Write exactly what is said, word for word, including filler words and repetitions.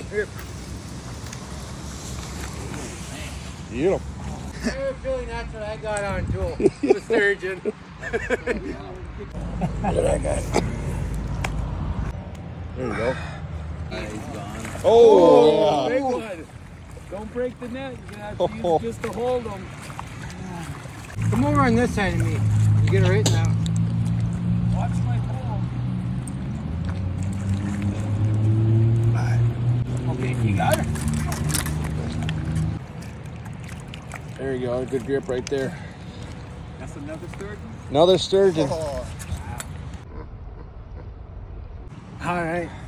Here. Beautiful. I have a feeling that's what I got on too. The sturgeon. Look at that guy. There you go. Uh, he's gone. Oh, Oh, yeah. big one. Don't break the net. You're gonna have to use it just to hold them. Come over on this side of me. You get it right now. Watch my pole. Okay, you got it. There you go. Good grip right there. That's another sturgeon? Another sturgeon. Oh. All right.